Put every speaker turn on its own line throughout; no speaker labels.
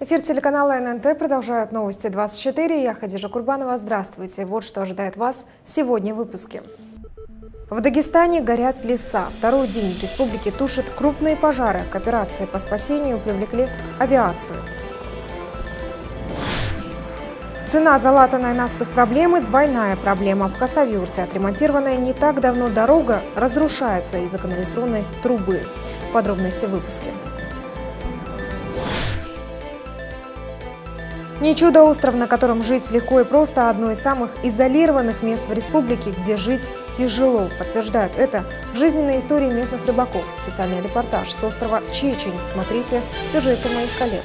Эфир телеканала ННТ продолжают новости 24. Я Хадижа Курбанова. Здравствуйте. Вот что ожидает вас сегодня в выпуске. В Дагестане горят леса. Второй день в республике тушат крупные пожары. К операции по спасению привлекли авиацию. Цена залатанной наспех проблемы – двойная проблема. В Хасавюрте отремонтированная не так давно дорога разрушается из-за канализационной трубы. Подробности в выпуске. Не чудо-остров, на котором жить легко и просто, а одно из самых изолированных мест в республике, где жить тяжело. Подтверждают это жизненные истории местных рыбаков. Специальный репортаж с острова Чечень. Смотрите в сюжете моих коллег.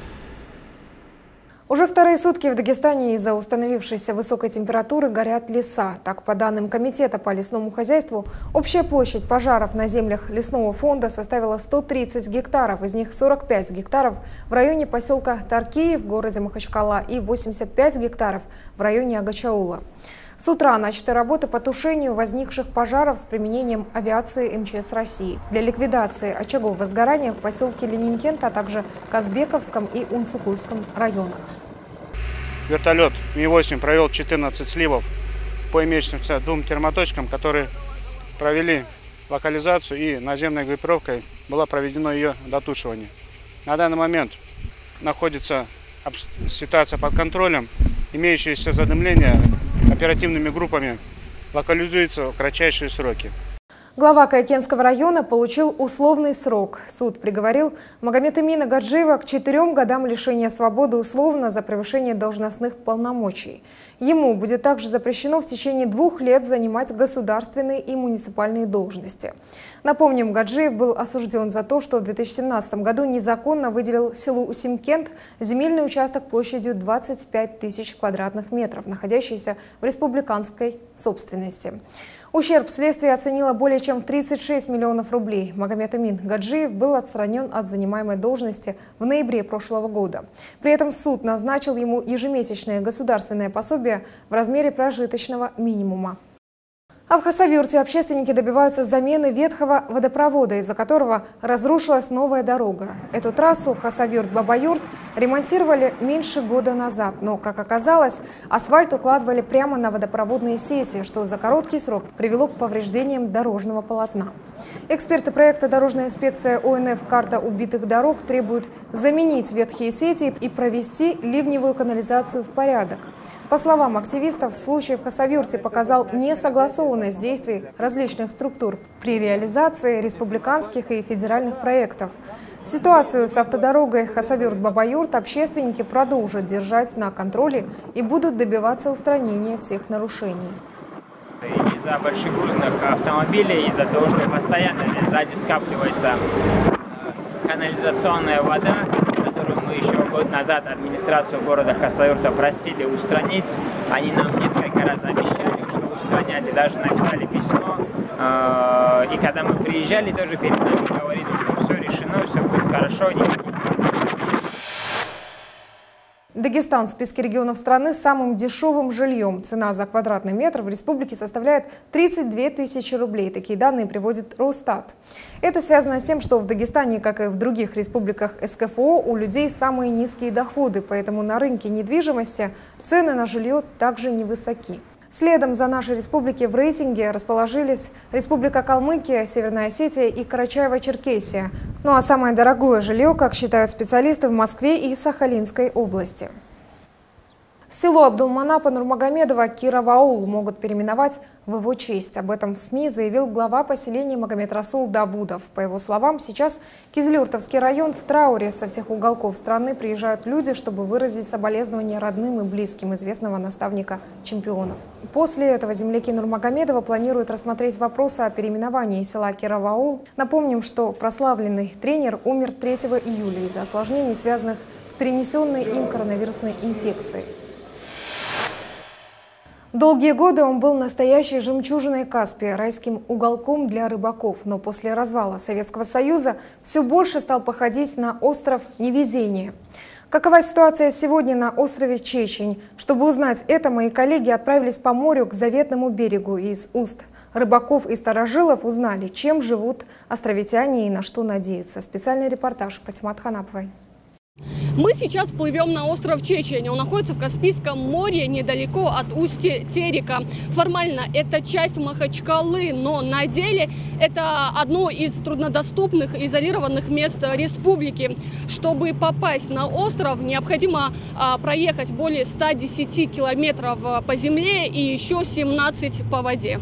Уже вторые сутки в Дагестане из-за установившейся высокой температуры горят леса. Так, по данным Комитета по лесному хозяйству, общая площадь пожаров на землях лесного фонда составила 130 гектаров. Из них 45 гектаров в районе поселка Таркии в городе Махачкала и 85 гектаров в районе Агачаула. С утра начаты работы по тушению возникших пожаров с применением авиации МЧС России. Для ликвидации очагов возгорания в поселке Ленинкент, а также Казбековском и Унцукульском районах.
Вертолет Ми-8 провел 14 сливов по имеющимся двум термоточкам, которые провели локализацию, и наземной группировкой было проведено ее дотушивание. На данный момент находится ситуация под контролем. Имеющееся задымление оперативными группами локализуется в кратчайшие сроки.
Глава Кайкенского района получил условный срок. Суд приговорил Магомед-Эмина Гаджиева к 4 годам лишения свободы условно за превышение должностных полномочий. Ему будет также запрещено в течение 2 лет занимать государственные и муниципальные должности. Напомним, Гаджиев был осужден за то, что в 2017 году незаконно выделил селу Усимкент земельный участок площадью 25 тысяч квадратных метров, находящийся в республиканской собственности. Ущерб следствие оценило более чем в 36 миллионов рублей. Магомед-Эмин Гаджиев был отстранен от занимаемой должности в ноябре прошлого года. При этом суд назначил ему ежемесячное государственное пособие в размере прожиточного минимума. А в Хасавюрте общественники добиваются замены ветхого водопровода, из-за которого разрушилась новая дорога. Эту трассу Хасавюрт-Бабаюрт ремонтировали меньше года назад. Но, как оказалось, асфальт укладывали прямо на водопроводные сети, что за короткий срок привело к повреждениям дорожного полотна. Эксперты проекта «Дорожная инспекция ОНФ. Карта убитых дорог» требуют заменить ветхие сети и провести ливневую канализацию в порядок. По словам активистов, случай в Хасавюрте показал несогласованность действий различных структур при реализации республиканских и федеральных проектов. Ситуацию с автодорогой Хасавюрт-Бабаюрт общественники продолжат держать на контроле и будут добиваться устранения всех нарушений.
Из-за больших грузных автомобилей, из-за того, что постоянно сзади скапливается канализационная вода, которую мы еще год назад администрацию города Хасавюрта просили устранить. Они нам несколько раз обещали, что устранять, и даже написали письмо. И когда мы приезжали, тоже перед нами говорили, что все решено, все будет хорошо.
Дагестан в списке регионов страны с самым дешевым жильем. Цена за квадратный метр в республике составляет 32 тысячи рублей. Такие данные приводит Росстат. Это связано с тем, что в Дагестане, как и в других республиках СКФО, у людей самые низкие доходы, поэтому на рынке недвижимости цены на жилье также невысоки. Следом за нашей республики в рейтинге расположились Республика Калмыкия, Северная Осетия и Карачаево-Черкесия. Ну а самое дорогое жилье, как считают специалисты, в Москве и Сахалинской области. Село Абдулманапа Нурмагомедова Кироваул могут переименовать в его честь. Об этом в СМИ заявил глава поселения Магомед-Расул Давудов. По его словам, сейчас Кизилюртовский район в трауре. Со всех уголков страны приезжают люди, чтобы выразить соболезнования родным и близким известного наставника чемпионов. После этого земляки Нурмагомедова планируют рассмотреть вопросы о переименовании села Кироваул. Напомним, что прославленный тренер умер 3 июля из-за осложнений, связанных с перенесенной им коронавирусной инфекцией. Долгие годы он был настоящей жемчужиной Каспия, райским уголком для рыбаков. Но после развала Советского Союза все больше стал походить на остров невезения. Какова ситуация сегодня на острове Чечень? Чтобы узнать это, мои коллеги отправились по морю к заветному берегу. Из уст рыбаков и старожилов узнали, чем живут островитяне и на что надеются. Специальный репортаж Патимат Ханаповой.
Мы сейчас плывем на остров Чечень. Он находится в Каспийском море, недалеко от устья Терека. Формально это часть Махачкалы, но на деле это одно из труднодоступных изолированных мест республики. Чтобы попасть на остров, необходимо проехать более 110 километров по земле и еще 17 по воде.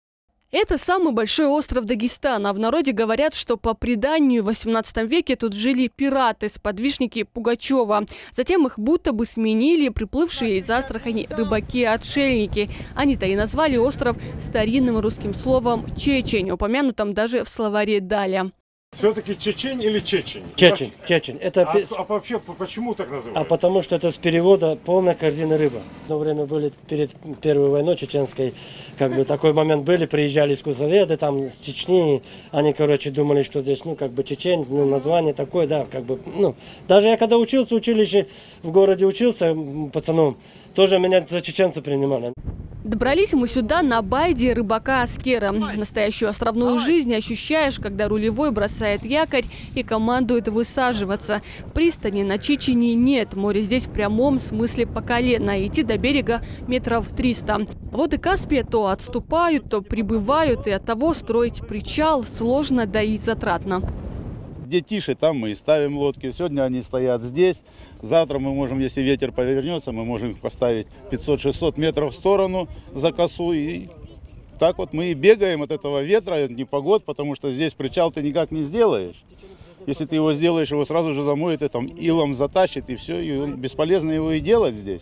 Это самый большой остров Дагестана. В народе говорят, что по преданию в 18 веке тут жили пираты, сподвижники Пугачева. Затем их будто бы сменили приплывшие из Астрахани рыбаки-отшельники. Они-то и назвали остров старинным русским словом «Чечень», упомянутым даже в словаре Даля.
Все-таки Чечень или Чечень?
Чечень, Чечень. Это...
А вообще почему так называют?
А потому что это с перевода полная корзина рыба. Одно время были перед Первой войной чеченской, как бы такой момент были, приезжали искусствоведы там с Чечни, они, короче, думали, что здесь, ну, как бы Чечень, ну, название такое, да, как бы, ну, даже я когда учился в училище, в городе учился пацаном, тоже меня за чеченца принимали.
Добрались мы сюда на байде рыбака Аскера. Настоящую островную жизнь ощущаешь, когда рулевой бросает якорь и командует высаживаться. Пристани на Чечени нет. Море здесь в прямом смысле по колено. Идти до берега метров 300. Воды Каспия то отступают, то прибывают. И оттого строить причал сложно, да и затратно.
Где тише, там мы и ставим лодки. Сегодня они стоят здесь. Завтра мы можем, если ветер повернется, мы можем их поставить 500-600 метров в сторону за косу. И так вот мы и бегаем от этого ветра, от непогод, потому что здесь причал ты никак не сделаешь. Если ты его сделаешь, его сразу же замоет, и там илом затащит, и все, и бесполезно его и делать здесь.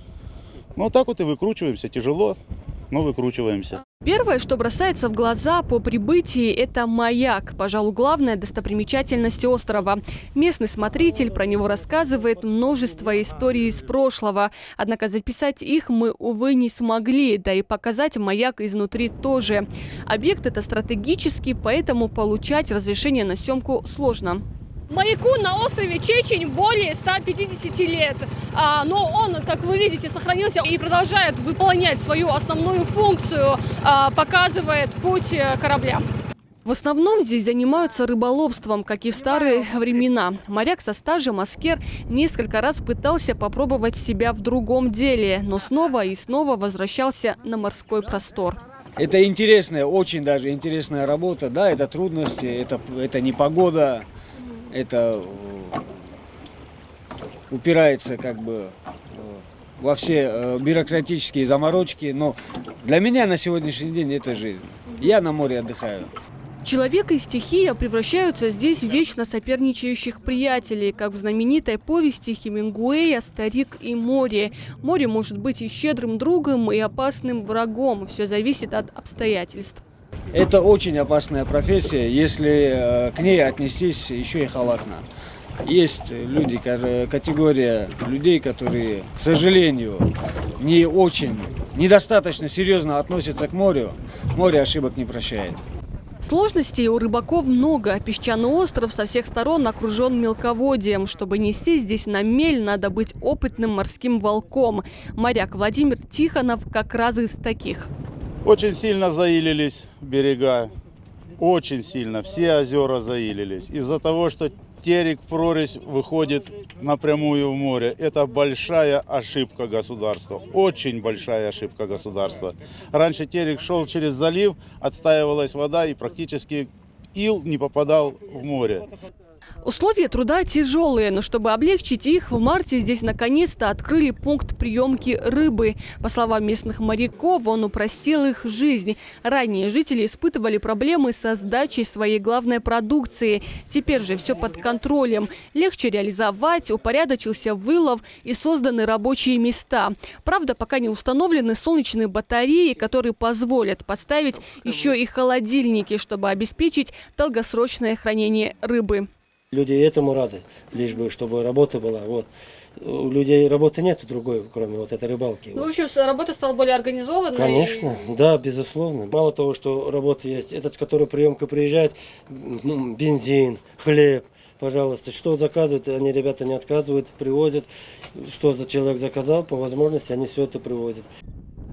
Ну, так вот и выкручиваемся. Тяжело, но выкручиваемся.
Первое, что бросается в глаза по прибытии, это маяк. Пожалуй, главная достопримечательность острова. Местный смотритель про него рассказывает множество историй из прошлого. Однако записать их мы, увы, не смогли. Да и показать маяк изнутри тоже. Объект это стратегический, поэтому получать разрешение на съемку сложно. Маяку на острове Чечень более 150 лет, но он, как вы видите, сохранился и продолжает выполнять свою основную функцию, показывает путь кораблям. В основном здесь занимаются рыболовством, как и в старые времена. Моряк со стажем Аскер несколько раз пытался попробовать себя в другом деле, но снова и снова возвращался на морской простор.
Это интересная, очень даже интересная работа, да, это трудности, это непогода. Это упирается как бы во все бюрократические заморочки, но для меня на сегодняшний день это жизнь. Я на море отдыхаю.
Человек и стихия превращаются здесь в вечно соперничающих приятелей, как в знаменитой повести Хемингуэя «Старик и море». Море может быть и щедрым другом, и опасным врагом. Все зависит от обстоятельств.
Это очень опасная профессия, если к ней отнестись еще и халатно. Есть люди, категория людей, которые, к сожалению, недостаточно серьезно относятся к морю. Море ошибок не прощает.
Сложностей у рыбаков много. Песчаный остров со всех сторон окружен мелководьем. Чтобы не сесть здесь на мель, надо быть опытным морским волком. Моряк Владимир Тихонов как раз из таких.
Очень сильно заилились берега, очень сильно, все озера заилились. Из-за того, что Терек, прорезь выходит напрямую в море. Это большая ошибка государства, очень большая ошибка государства. Раньше Терек шел через залив, отстаивалась вода и практически ил не попадал в море.
Условия труда тяжелые, но чтобы облегчить их, в марте здесь наконец-то открыли пункт приемки рыбы. По словам местных моряков, он упростил их жизнь. Ранее жители испытывали проблемы со сдачей своей главной продукции. Теперь же все под контролем. Легче реализовать, упорядочился вылов и созданы рабочие места. Правда, пока не установлены солнечные батареи, которые позволят поставить еще и холодильники, чтобы обеспечить долгосрочное хранение рыбы.
Люди этому рады, лишь бы, чтобы работа была. Вот. У людей работы нет другой, кроме вот этой рыбалки.
Ну, в общем, работа стала более организованной.
Конечно, да, безусловно. Мало того, что работа есть, этот, который приемка приезжает, бензин, хлеб, пожалуйста, что заказывают, они, ребята, не отказывают, привозят. Что за человек заказал, по возможности они все это привозят.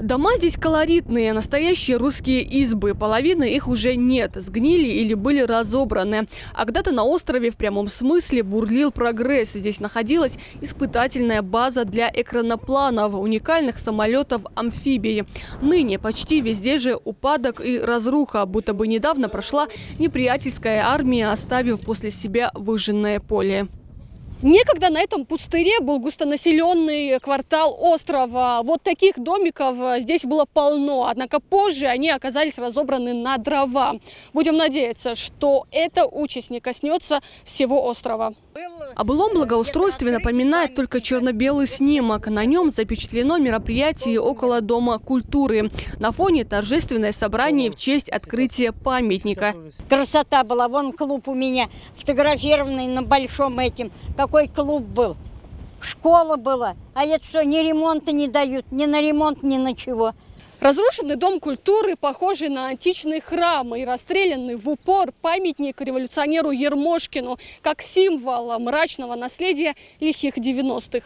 Дома здесь колоритные, настоящие русские избы. Половины их уже нет, сгнили или были разобраны. А когда-то на острове в прямом смысле бурлил прогресс. Здесь находилась испытательная база для экранопланов, уникальных самолетов-амфибий. Ныне почти везде же упадок и разруха, будто бы недавно прошла неприятельская армия, оставив после себя выжженное поле. Некогда на этом пустыре был густонаселенный квартал острова. Вот таких домиков здесь было полно. Однако позже они оказались разобраны на дрова. Будем надеяться, что эта участь не коснется всего острова. О былом благоустройстве напоминает только черно-белый снимок. На нем запечатлено мероприятие около Дома культуры. На фоне торжественное собрание в честь открытия памятника.
Красота была. Вон клуб у меня фотографированный на большом этим. Какой клуб был. Школа была. А это что, ни ремонта не дают, ни на ремонт, ни на чего.
Разрушенный Дом культуры, похожий на античный храм, и расстрелянный в упор памятник революционеру Ермошкину, как символ мрачного наследия лихих 90-х.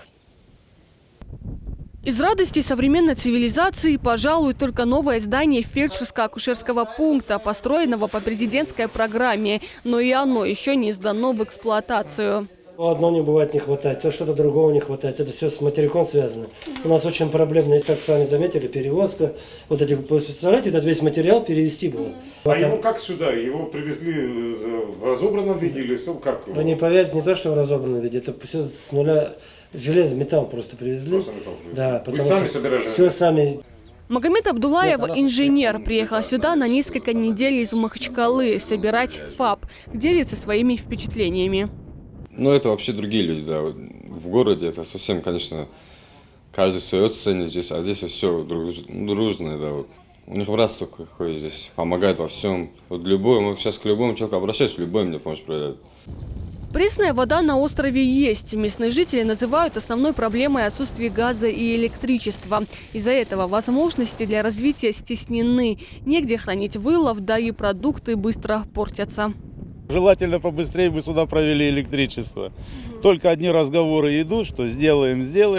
Из радостей современной цивилизации, пожалуй, только новое здание фельдшерско-акушерского пункта, построенного по президентской программе, но и оно еще не сдано в эксплуатацию.
Одно не бывает не хватает, то что-то другого не хватает. Это все с материком связано. У нас очень проблемно, как сами заметили, перевозка. Вот эти, представляете, этот весь материал перевезти было.
А его как сюда? Его привезли в разобранном виде или все? Как?
Вы не поверите, не то, что в разобранном виде, это все с нуля, железо, металл просто привезли.
Просто металл привезли.
Да, потому
вы сами
что
собираете?
все сами.
Магомед Абдулаев, инженер, приехал сюда на несколько недель из Махачкалы собирать ФАП, делится своими впечатлениями.
Ну, это вообще другие люди, да. В городе это совсем, конечно, каждый свое ценит здесь, а здесь все дружное, да. Вот. У них братство какое здесь, помогает во всем. Вот мы сейчас к любому человеку обращаюсь, любой мне помощь проявляет.
Пресная вода на острове есть. Местные жители называют основной проблемой отсутствие газа и электричества. Из-за этого возможности для развития стеснены. Негде хранить вылов, да и продукты быстро портятся.
Желательно побыстрее бы сюда провели электричество. Только одни разговоры идут, что сделаем,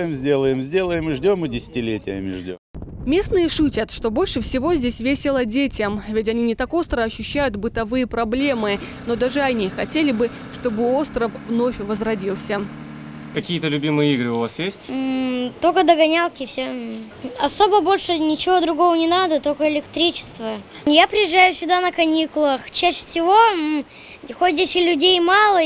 и ждем, и десятилетиями ждем.
Местные шутят, что больше всего здесь весело детям, ведь они не так остро ощущают бытовые проблемы. Но даже они хотели бы, чтобы остров вновь возродился.
Какие-то любимые игры у вас есть?
Только догонялки, все. Особо больше ничего другого не надо, только электричество. Я приезжаю сюда на каникулах. Чаще всего, хоть здесь и людей мало,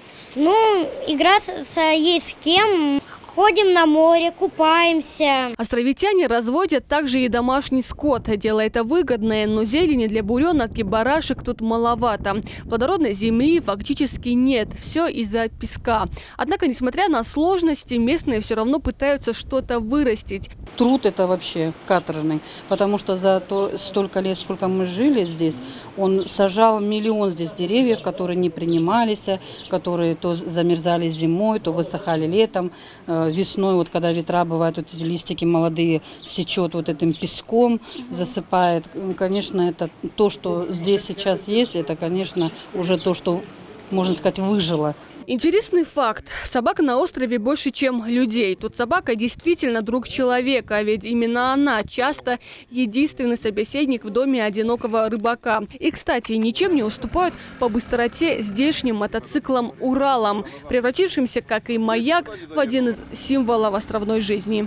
играться есть с кем. Ходим на море, купаемся.
Островитяне разводят также и домашний скот. Дело это выгодное, но зелени для буренок и барашек тут маловато. Плодородной земли фактически нет. Все из-за песка. Однако, несмотря на сложности, местные все равно пытаются что-то вырастить.
Труд это вообще каторжный, потому что за столько лет, сколько мы жили здесь, он сажал миллион здесь деревьев, которые не принимались, которые то замерзали зимой, то высыхали летом. Весной, вот когда ветра бывают, вот эти листики молодые сечет вот этим песком, засыпает. Конечно, это то, что здесь сейчас есть, это, конечно, уже то, что, можно сказать, выжило.
Интересный факт. Собак на острове больше, чем людей. Тут собака действительно друг человека, ведь именно она часто единственный собеседник в доме одинокого рыбака. И, кстати, ничем не уступают по быстроте здешним мотоциклам «Уралам», превратившимся, как и маяк, в один из символов островной жизни.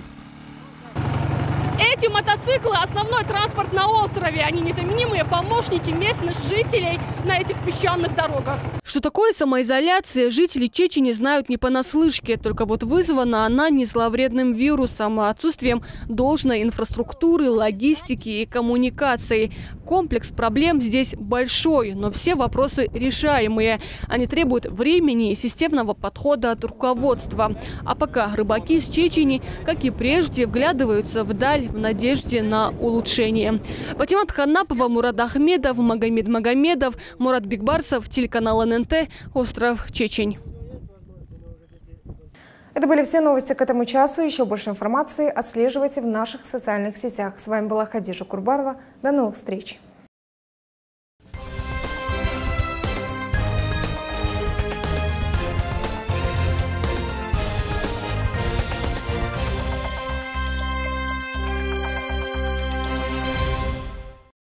Эти мотоциклы – основной транспорт на острове. Они незаменимые помощники местных жителей на этих песчаных дорогах. Что такое самоизоляция, жители Чечни знают не понаслышке. Только вот вызвана она не зловредным вирусом, а отсутствием должной инфраструктуры, логистики и коммуникаций. Комплекс проблем здесь большой, но все вопросы решаемые. Они требуют времени и системного подхода от руководства. А пока рыбаки с Чечни, как и прежде, вглядываются вдаль в надежде на улучшение. Патимат Ханапова, Мурат Ахмедов, Магомед Магомедов, Мурат Бигбарсов, телеканал ННТ, остров Чечень.
Это были все новости к этому часу. Еще больше информации отслеживайте в наших социальных сетях. С вами была Хадижа Курбанова. До новых встреч.